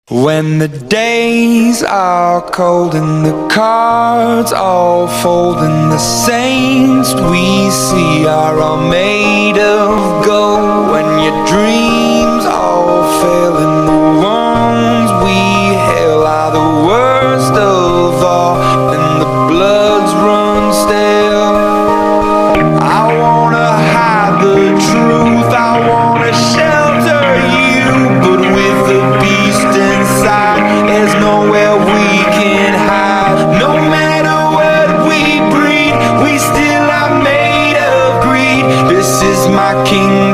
When the days are cold and the cards all fold and the saints we see are all made of gold, when your dreams all fail and the ones we hail are the worst of all and the bloods run stale, I wanna hide the truth, I wanna shelter you, but with the beast inside, there's nowhere we can hide. No matter what we breed, we still are made of greed. This is my kingdom.